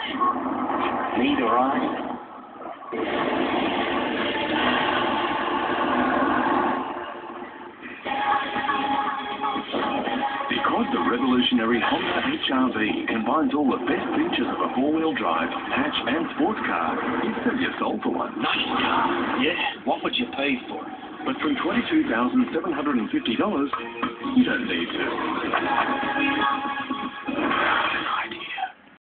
Need a ride? Because the revolutionary Honda HR-V combines all the best features of a four-wheel drive, hatch and sports car, you'd sell your soul for one. Nice car. Yeah, what would you pay for it? But from $22,750, you don't need to.